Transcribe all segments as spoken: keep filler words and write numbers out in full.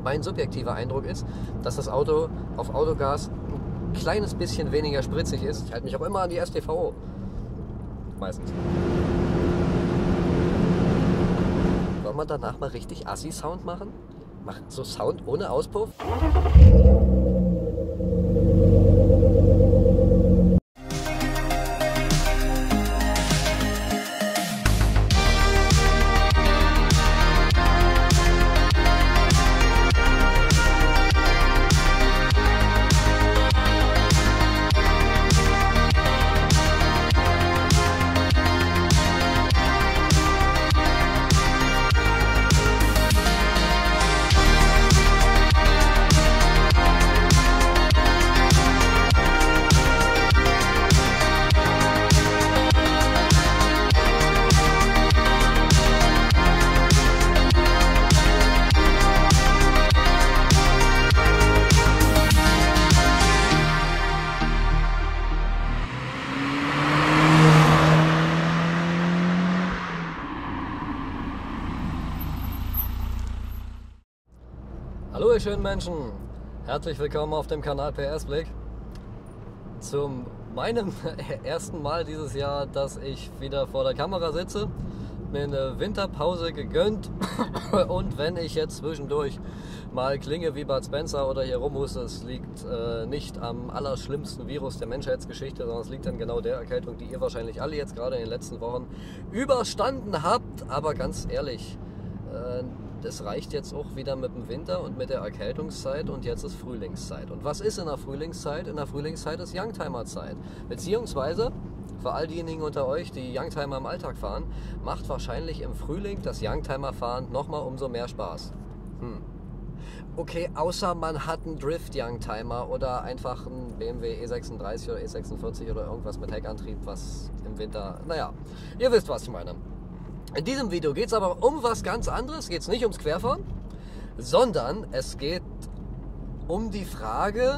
Mein subjektiver Eindruck ist, dass das Auto auf Autogas ein kleines bisschen weniger spritzig ist. Ich halte mich auch immer an die S T V O. Meistens. Wollen wir danach mal richtig Assi-Sound machen? Machen so Sound ohne Auspuff? Hallo ihr schönen Menschen, herzlich willkommen auf dem Kanal P S-Blick. Zum meinem ersten Mal dieses Jahr, dass ich wieder vor der Kamera sitze, mir eine Winterpause gegönnt und wenn ich jetzt zwischendurch mal klinge wie Bud Spencer oder hier rumhuste, es liegt äh, nicht am allerschlimmsten Virus der Menschheitsgeschichte, sondern es liegt an genau der Erkältung, die ihr wahrscheinlich alle jetzt gerade in den letzten Wochen überstanden habt, aber ganz ehrlich, äh, das reicht jetzt auch wieder mit dem Winter und mit der Erkältungszeit und jetzt ist Frühlingszeit. Und was ist in der Frühlingszeit? In der Frühlingszeit ist Youngtimer-Zeit. Beziehungsweise, für all diejenigen unter euch, die Youngtimer im Alltag fahren, macht wahrscheinlich im Frühling das Youngtimer-Fahren nochmal umso mehr Spaß. Hm. Okay, außer man hat einen Drift-Youngtimer oder einfach einen B M W E sechsunddreißig oder E sechsundvierzig oder irgendwas mit Heckantrieb, was im Winter, naja, ihr wisst, was ich meine. In diesem Video geht es aber um was ganz anderes, geht es nicht ums Querfahren, sondern es geht um die Frage,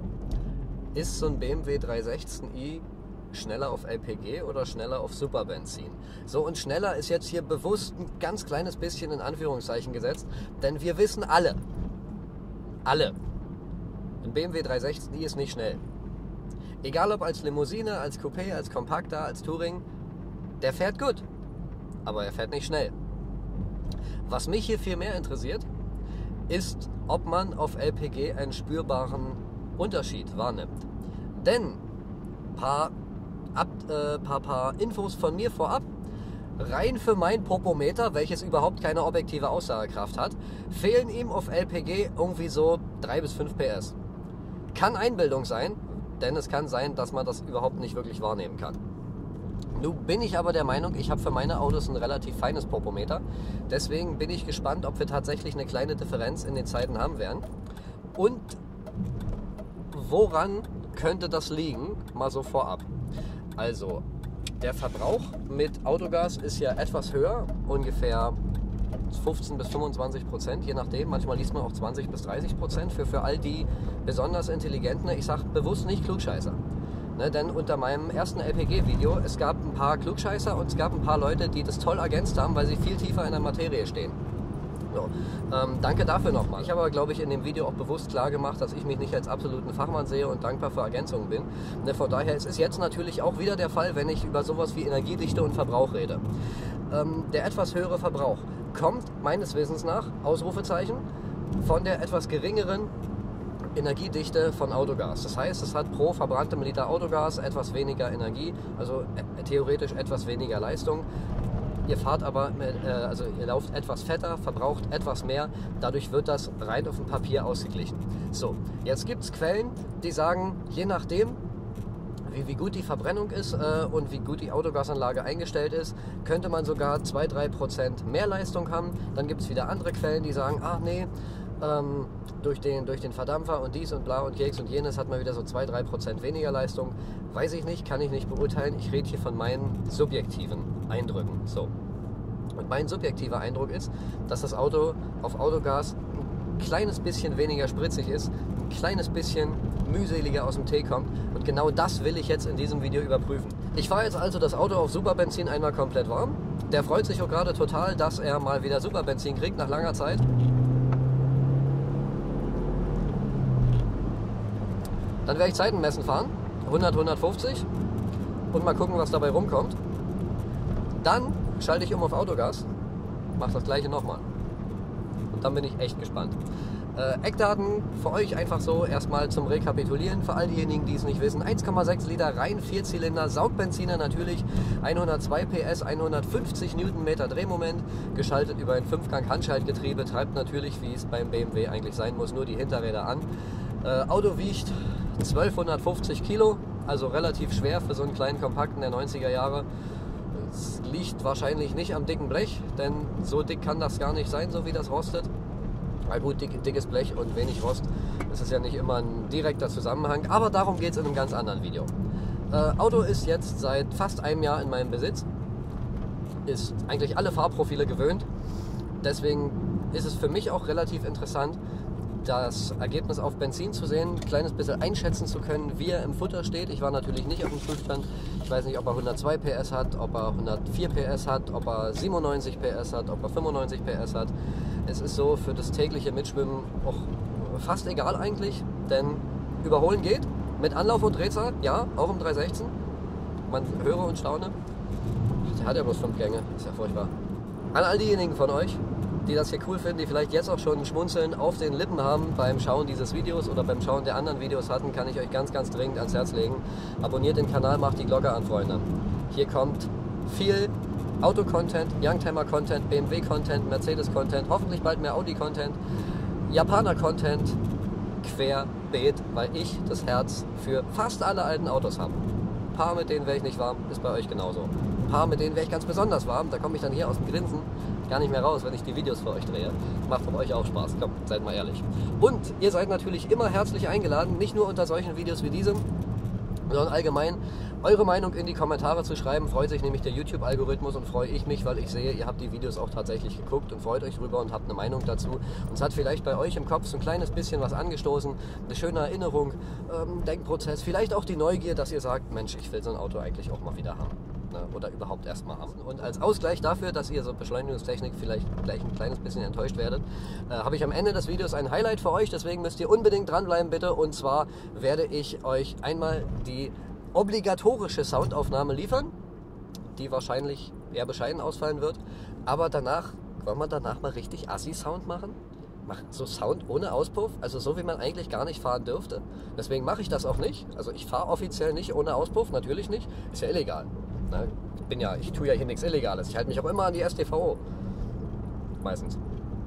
ist so ein B M W dreihundertsechzehn i schneller auf L P G oder schneller auf Superbenzin? So, und schneller ist jetzt hier bewusst ein ganz kleines bisschen in Anführungszeichen gesetzt, denn wir wissen alle, alle, ein B M W dreihundertsechzehn i ist nicht schnell. Egal ob als Limousine, als Coupé, als Kompakter, als Touring, der fährt gut. Aber er fährt nicht schnell. Was mich hier viel mehr interessiert, ist, ob man auf L P G einen spürbaren Unterschied wahrnimmt. Denn paar, ab, äh, paar, paar Infos von mir vorab, rein für mein Popometer, welches überhaupt keine objektive Aussagekraft hat, fehlen ihm auf L P G irgendwie so drei bis fünf P S. Kann Einbildung sein, denn es kann sein, dass man das überhaupt nicht wirklich wahrnehmen kann. Nun bin ich aber der Meinung, ich habe für meine Autos ein relativ feines Popometer. Deswegen bin ich gespannt, ob wir tatsächlich eine kleine Differenz in den Zeiten haben werden. Und woran könnte das liegen? Mal so vorab. Also, der Verbrauch mit Autogas ist ja etwas höher, ungefähr fünfzehn bis fünfundzwanzig Prozent, je nachdem. Manchmal liest man auch zwanzig bis dreißig Prozent für, für all die besonders Intelligenten. Ich sage bewusst nicht Klugscheißer. Ne, denn unter meinem ersten L P G-Video, es gab ein paar Klugscheißer und es gab ein paar Leute, die das toll ergänzt haben, weil sie viel tiefer in der Materie stehen. So, ähm, danke dafür nochmal. Ich habe aber, glaube ich, in dem Video auch bewusst klar gemacht, dass ich mich nicht als absoluten Fachmann sehe und dankbar für Ergänzungen bin. Ne, von daher ist es jetzt natürlich auch wieder der Fall, wenn ich über sowas wie Energiedichte und Verbrauch rede. Ähm, der etwas höhere Verbrauch kommt meines Wissens nach, Ausrufezeichen, von der etwas geringeren Energiedichte von Autogas. Das heißt, es hat pro verbranntem Liter Autogas etwas weniger Energie, also äh, theoretisch etwas weniger Leistung. Ihr fahrt aber, äh, also ihr lauft etwas fetter, verbraucht etwas mehr, dadurch wird das rein auf dem Papier ausgeglichen. So, jetzt gibt es Quellen, die sagen, je nachdem, wie, wie gut die Verbrennung ist äh, und wie gut die Autogasanlage eingestellt ist, könnte man sogar zwei bis drei Prozent mehr Leistung haben. Dann gibt es wieder andere Quellen, die sagen, ach nee, Ähm, durch, den, durch den Verdampfer und dies und bla und Keks und jenes hat man wieder so zwei bis drei Prozent weniger Leistung. Weiß ich nicht, kann ich nicht beurteilen. Ich rede hier von meinen subjektiven Eindrücken. So. Und mein subjektiver Eindruck ist, dass das Auto auf Autogas ein kleines bisschen weniger spritzig ist, ein kleines bisschen mühseliger aus dem Tee kommt. Und genau das will ich jetzt in diesem Video überprüfen. Ich fahre jetzt also das Auto auf Superbenzin einmal komplett warm. Der freut sich auch gerade total, dass er mal wieder Superbenzin kriegt nach langer Zeit. Dann werde ich Zeitenmessen fahren, hundert, hundertfünfzig und mal gucken, was dabei rumkommt. Dann schalte ich um auf Autogas, mache das gleiche nochmal. Und dann bin ich echt gespannt. Äh, Eckdaten für euch einfach so erstmal zum Rekapitulieren. Für all diejenigen, die es nicht wissen. eins Komma sechs Liter rein Vierzylinder, Saugbenziner natürlich, hundertzwei P S, hundertfünfzig Newtonmeter Drehmoment, geschaltet über ein Fünfgang-Handschaltgetriebe, treibt natürlich, wie es beim B M W eigentlich sein muss, nur die Hinterräder an. Äh, Auto wiegt zwölfhundertfünfzig Kilo, also relativ schwer für so einen kleinen Kompakten der neunziger Jahre. Es liegt wahrscheinlich nicht am dicken Blech, denn so dick kann das gar nicht sein, so wie das rostet. Na gut, dick, dickes Blech und wenig Rost, das ist ja nicht immer ein direkter Zusammenhang, aber darum geht es in einem ganz anderen Video. Äh, Auto ist jetzt seit fast einem Jahr in meinem Besitz, ist eigentlich alle Fahrprofile gewöhnt, deswegen ist es für mich auch relativ interessant, das Ergebnis auf Benzin zu sehen, ein kleines bisschen einschätzen zu können, wie er im Futter steht. Ich war natürlich nicht auf dem Prüfstand. Ich weiß nicht, ob er hundertzwei P S hat, ob er hundertvier P S hat, ob er siebenundneunzig P S hat, ob er fünfundneunzig P S hat. Es ist so für das tägliche Mitschwimmen auch fast egal eigentlich, denn überholen geht. Mit Anlauf und Drehzahl, ja, auch im dreihundertsechzehn. Man höre und staune. Der hat ja bloß fünf Gänge, ist ja furchtbar. An all diejenigen von euch, die das hier cool finden, die vielleicht jetzt auch schon ein Schmunzeln auf den Lippen haben beim Schauen dieses Videos oder beim Schauen der anderen Videos hatten, kann ich euch ganz, ganz dringend ans Herz legen. Abonniert den Kanal, macht die Glocke an, Freunde. Hier kommt viel Auto-Content, Youngtimer-Content, B M W-Content, Mercedes-Content, hoffentlich bald mehr Audi-Content, Japaner-Content, querbeet, weil ich das Herz für fast alle alten Autos habe. Ein paar, mit denen wäre ich nicht warm, ist bei euch genauso. Ein paar, mit denen wäre ich ganz besonders warm, da komme ich dann hier aus dem Grinsen gar nicht mehr raus, wenn ich die Videos für euch drehe. Macht von euch auch Spaß, kommt, seid mal ehrlich. Und ihr seid natürlich immer herzlich eingeladen, nicht nur unter solchen Videos wie diesem, sondern allgemein eure Meinung in die Kommentare zu schreiben. Freut sich nämlich der YouTube-Algorithmus und freue ich mich, weil ich sehe, ihr habt die Videos auch tatsächlich geguckt und freut euch drüber und habt eine Meinung dazu. Und es hat vielleicht bei euch im Kopf so ein kleines bisschen was angestoßen, eine schöne Erinnerung, ähm, Denkprozess, vielleicht auch die Neugier, dass ihr sagt, Mensch, ich will so ein Auto eigentlich auch mal wieder haben. Oder überhaupt erstmal haben. Und als Ausgleich dafür, dass ihr so Beschleunigungstechnik vielleicht gleich ein kleines bisschen enttäuscht werdet, äh, habe ich am Ende des Videos ein Highlight für euch, deswegen müsst ihr unbedingt dranbleiben bitte. Und zwar werde ich euch einmal die obligatorische Soundaufnahme liefern, die wahrscheinlich eher bescheiden ausfallen wird, aber danach, wollen wir danach mal richtig Assi-Sound machen? Machen so Sound ohne Auspuff, also so wie man eigentlich gar nicht fahren dürfte. Deswegen mache ich das auch nicht, also ich fahre offiziell nicht ohne Auspuff, natürlich nicht, ist ja illegal. Ich bin ja, ich tue ja hier nichts Illegales. Ich halte mich auch immer an die S t V O. Meistens.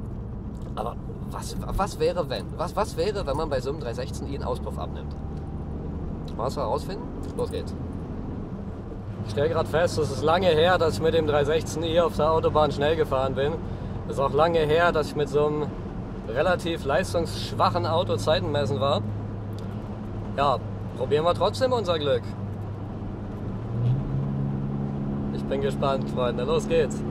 Aber was, was wäre, wenn? Was, was wäre, wenn man bei so einem dreihundertsechzehn i einen Auspuff abnimmt? Mal was herausfinden? Los geht's. Ich stelle gerade fest, es ist lange her, dass ich mit dem dreihundertsechzehn i auf der Autobahn schnell gefahren bin. Es ist auch lange her, dass ich mit so einem relativ leistungsschwachen Auto Zeiten messen war. Ja, probieren wir trotzdem unser Glück. Ich bin gespannt, Freunde. Los geht's.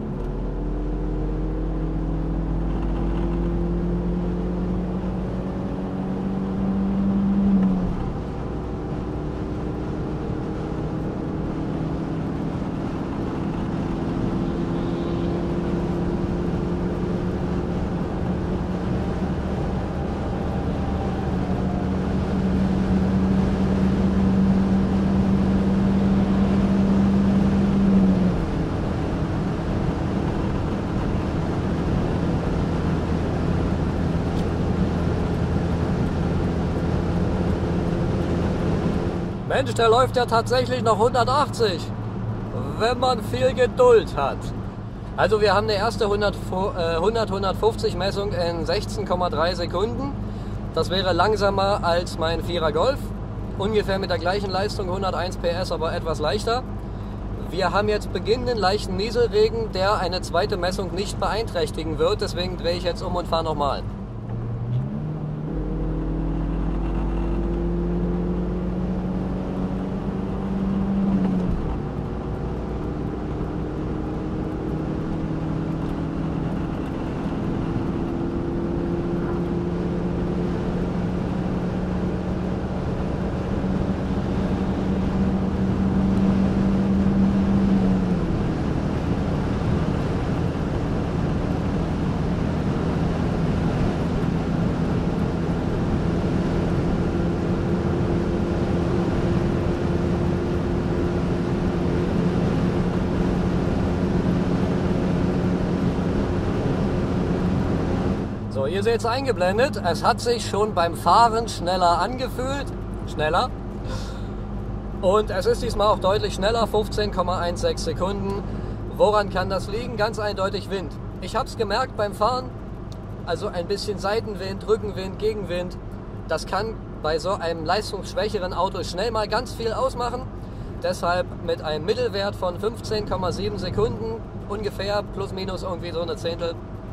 Mensch, der läuft ja tatsächlich noch hundertachtzig, wenn man viel Geduld hat. Also wir haben eine erste hundert, hundertfünfzig Messung in sechzehn Komma drei Sekunden. Das wäre langsamer als mein Vierer Golf. Ungefähr mit der gleichen Leistung, hunderteins P S, aber etwas leichter. Wir haben jetzt beginnenden leichten Nieselregen, der eine zweite Messung nicht beeinträchtigen wird. Deswegen drehe ich jetzt um und fahre nochmal. ihr seht es eingeblendet. Es hat sich schon beim Fahren schneller angefühlt. Schneller. Und es ist diesmal auch deutlich schneller, fünfzehn Komma sechzehn Sekunden. Woran kann das liegen? Ganz eindeutig Wind. Ich habe es gemerkt beim Fahren, also ein bisschen Seitenwind, Rückenwind, Gegenwind. Das kann bei so einem leistungsschwächeren Auto schnell mal ganz viel ausmachen. Deshalb mit einem Mittelwert von fünfzehn Komma sieben Sekunden, ungefähr plus minus irgendwie so eine Zehntel,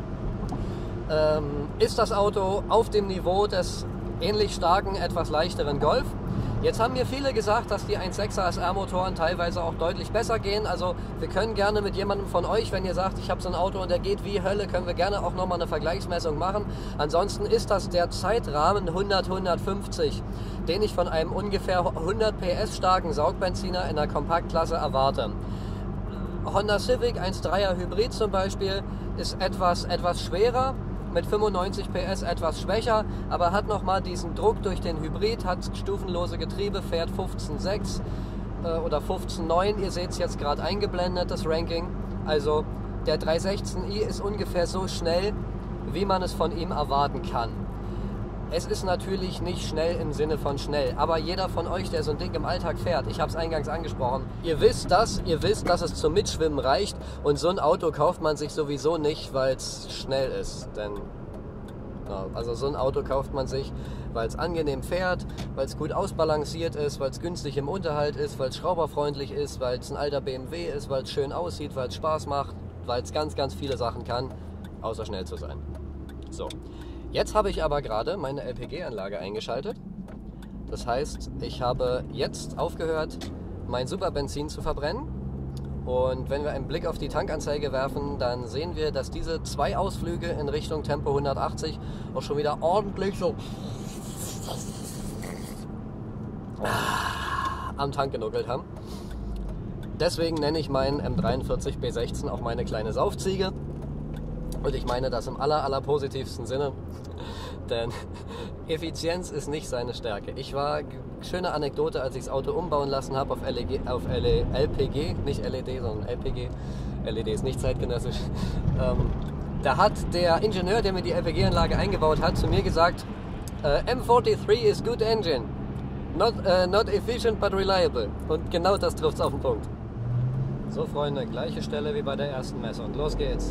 ähm, ist das Auto auf dem Niveau des ähnlich starken, etwas leichteren Golf. Jetzt haben mir viele gesagt, dass die eins Komma sechser S R-Motoren teilweise auch deutlich besser gehen. Also wir können gerne mit jemandem von euch, wenn ihr sagt, ich habe so ein Auto und der geht wie Hölle, können wir gerne auch nochmal eine Vergleichsmessung machen. Ansonsten ist das der Zeitrahmen hundert, hundertfünfzig, den ich von einem ungefähr hundert P S starken Saugbenziner in der Kompaktklasse erwarte. Honda Civic eins Komma dreier Hybrid zum Beispiel ist etwas, etwas schwerer, mit fünfundneunzig P S etwas schwächer, aber hat nochmal diesen Druck durch den Hybrid, hat stufenlose Getriebe, fährt fünfzehn Komma sechs äh, oder fünfzehn Komma neun, ihr seht es jetzt gerade eingeblendet, das Ranking. Also der dreihundertsechzehn i ist ungefähr so schnell, wie man es von ihm erwarten kann. Es ist natürlich nicht schnell im Sinne von schnell, aber jeder von euch, der so ein Ding im Alltag fährt, ich habe es eingangs angesprochen, ihr wisst das, ihr wisst, dass es zum Mitschwimmen reicht und so ein Auto kauft man sich sowieso nicht, weil es schnell ist, denn ja, also so ein Auto kauft man sich, weil es angenehm fährt, weil es gut ausbalanciert ist, weil es günstig im Unterhalt ist, weil es schrauberfreundlich ist, weil es ein alter B M W ist, weil es schön aussieht, weil es Spaß macht, weil es ganz, ganz viele Sachen kann, außer schnell zu sein. So. Jetzt habe ich aber gerade meine L P G-Anlage eingeschaltet. Das heißt, ich habe jetzt aufgehört, mein Superbenzin zu verbrennen. Und wenn wir einen Blick auf die Tankanzeige werfen, dann sehen wir, dass diese zwei Ausflüge in Richtung Tempo hundertachtzig auch schon wieder ordentlich so am Tank genuckelt haben. Deswegen nenne ich meinen M dreiundvierzig B sechzehn auch meine kleine Saufziege. Und ich meine das im aller, aller positivsten Sinne, denn Effizienz ist nicht seine Stärke. Ich war, schöne Anekdote, als ich das Auto umbauen lassen habe auf, L E G, auf L P G, nicht L E D, sondern L P G. L E D ist nicht zeitgenössisch. Ähm, da hat der Ingenieur, der mir die L P G-Anlage eingebaut hat, zu mir gesagt, äh, M dreiundvierzig is good engine, not, uh, not efficient but reliable. Und genau das trifft es auf den Punkt. So Freunde, gleiche Stelle wie bei der ersten Messe und los geht's.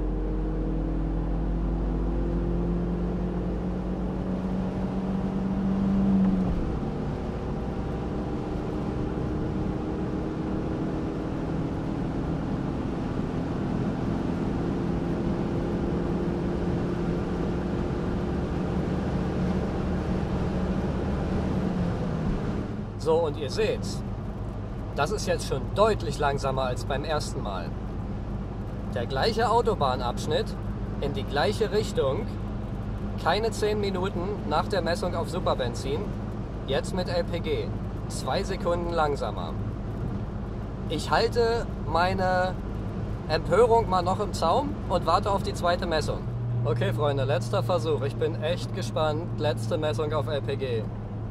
So, und ihr seht's, das ist jetzt schon deutlich langsamer als beim ersten Mal. Der gleiche Autobahnabschnitt in die gleiche Richtung, keine zehn Minuten nach der Messung auf Superbenzin, jetzt mit L P G, zwei Sekunden langsamer. Ich halte meine Empörung mal noch im Zaum und warte auf die zweite Messung. Okay Freunde, letzter Versuch, ich bin echt gespannt, letzte Messung auf L P G.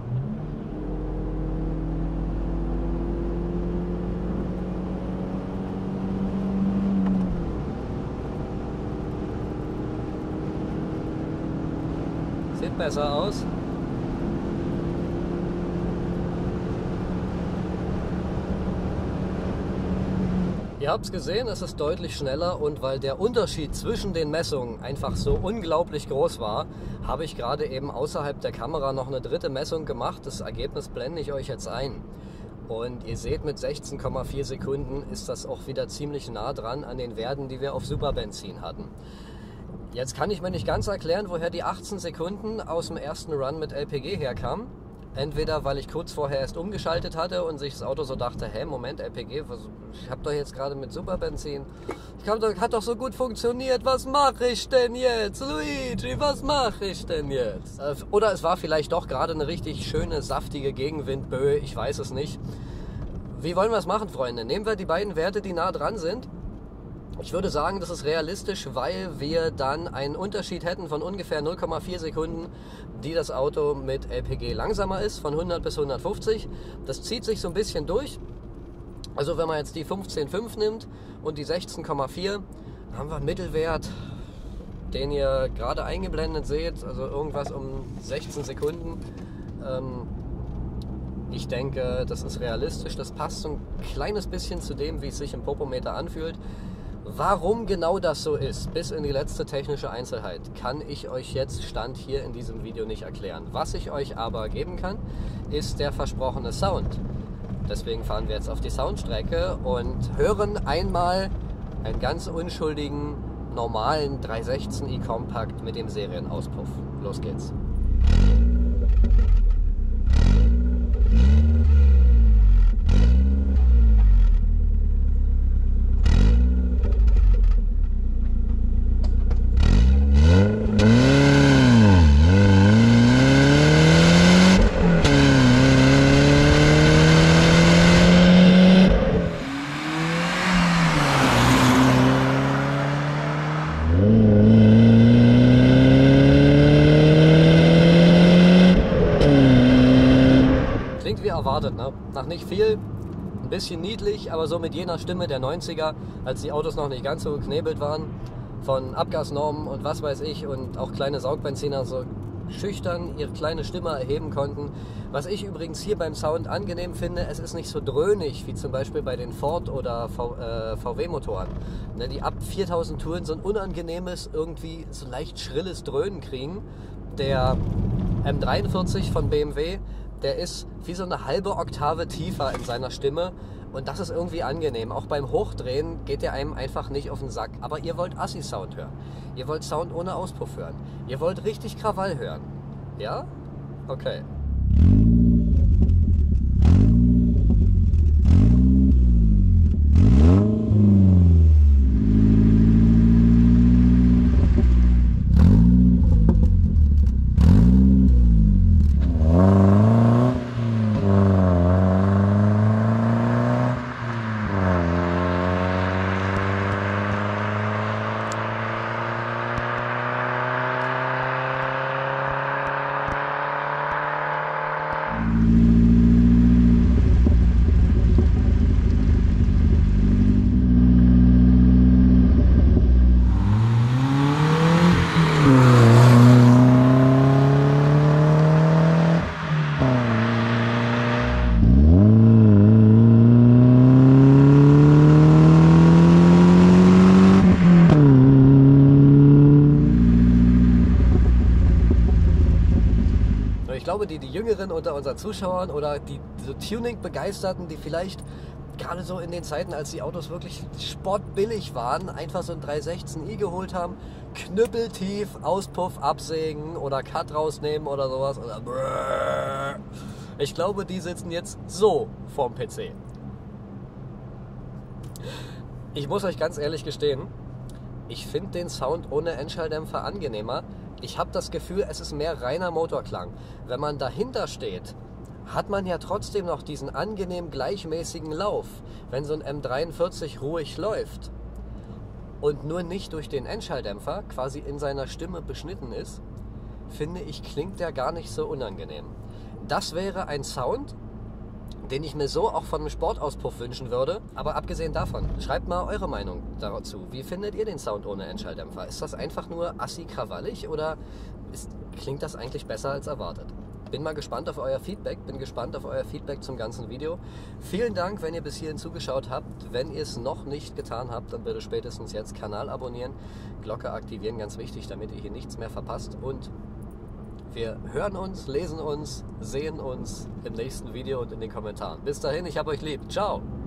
Sieht besser aus. Ihr habt es gesehen, es ist deutlich schneller und weil der Unterschied zwischen den Messungen einfach so unglaublich groß war, habe ich gerade eben außerhalb der Kamera noch eine dritte Messung gemacht. Das Ergebnis blende ich euch jetzt ein. Und ihr seht, mit sechzehn Komma vier Sekunden ist das auch wieder ziemlich nah dran an den Werten, die wir auf Superbenzin hatten. Jetzt kann ich mir nicht ganz erklären, woher die achtzehn Sekunden aus dem ersten Run mit L P G herkamen. Entweder, weil ich kurz vorher erst umgeschaltet hatte und sich das Auto so dachte, hä, Moment, L P G, was, ich habe doch jetzt gerade mit Superbenzin, ich hab doch, hat doch so gut funktioniert, was mache ich denn jetzt? Luigi, was mache ich denn jetzt? Oder es war vielleicht doch gerade eine richtig schöne, saftige Gegenwindböe, ich weiß es nicht. Wie wollen wir es machen, Freunde? Nehmen wir die beiden Werte, die nah dran sind. Ich würde sagen, das ist realistisch, weil wir dann einen Unterschied hätten von ungefähr null Komma vier Sekunden, die das Auto mit L P G langsamer ist, von hundert bis hundertfünfzig. Das zieht sich so ein bisschen durch. Also wenn man jetzt die fünfzehn Komma fünf nimmt und die sechzehn Komma vier, haben wir einen Mittelwert den ihr gerade eingeblendet seht, also irgendwas um sechzehn Sekunden. Ähm, ich denke, das ist realistisch, das passt so ein kleines bisschen zu dem, wie es sich im Popometer anfühlt. Warum genau das so ist, bis in die letzte technische Einzelheit, kann ich euch jetzt Stand hier in diesem Video nicht erklären. Was ich euch aber geben kann, ist der versprochene Sound. Deswegen fahren wir jetzt auf die Soundstrecke und hören einmal einen ganz unschuldigen, normalen drei sechzehn i Compact mit dem Serienauspuff. Los geht's. Erwartet, ne? Nach nicht viel, ein bisschen niedlich, aber so mit jener Stimme der neunziger, als die Autos noch nicht ganz so geknebelt waren, von Abgasnormen und was weiß ich und auch kleine Saugbenziner so schüchtern ihre kleine Stimme erheben konnten. Was ich übrigens hier beim Sound angenehm finde, es ist nicht so dröhnig wie zum Beispiel bei den Ford- oder V W-Motoren. Ne, die ab viertausend Touren so ein unangenehmes, irgendwie so leicht schrilles Dröhnen kriegen. Der M dreiundvierzig von B M W, der ist wie so eine halbe Oktave tiefer in seiner Stimme und das ist irgendwie angenehm. Auch beim Hochdrehen geht der einem einfach nicht auf den Sack. Aber ihr wollt Assi-Sound hören. Ihr wollt Sound ohne Auspuff hören. Ihr wollt richtig Krawall hören. Ja? Okay. Ich glaube, die, die Jüngeren unter unseren Zuschauern oder die so Tuning-Begeisterten, die vielleicht gerade so in den Zeiten, als die Autos wirklich sportbillig waren, einfach so ein drei sechzehn i geholt haben, knüppeltief Auspuff absägen oder Cut rausnehmen oder sowas. Oder brrr. Ich glaube, die sitzen jetzt so vorm P C. Ich muss euch ganz ehrlich gestehen, ich finde den Sound ohne Endschalldämpfer angenehmer. Ich habe das Gefühl, es ist mehr reiner Motorklang. Wenn man dahinter steht, hat man ja trotzdem noch diesen angenehm gleichmäßigen Lauf, wenn so ein M dreiundvierzig ruhig läuft und nur nicht durch den Endschalldämpfer quasi in seiner Stimme beschnitten ist, finde ich, klingt der gar nicht so unangenehm. Das wäre ein Sound, den ich mir so auch von einem Sportauspuff wünschen würde. Aber abgesehen davon, schreibt mal eure Meinung dazu. Wie findet ihr den Sound ohne Endschalldämpfer? Ist das einfach nur assi-krawallig oder ist, klingt das eigentlich besser als erwartet? Bin mal gespannt auf euer Feedback, bin gespannt auf euer Feedback zum ganzen Video. Vielen Dank, wenn ihr bis hierhin zugeschaut habt. Wenn ihr es noch nicht getan habt, dann bitte spätestens jetzt Kanal abonnieren, Glocke aktivieren, ganz wichtig, damit ihr hier nichts mehr verpasst. Und wir hören uns, lesen uns, sehen uns im nächsten Video und in den Kommentaren. Bis dahin, ich hab euch lieb. Ciao!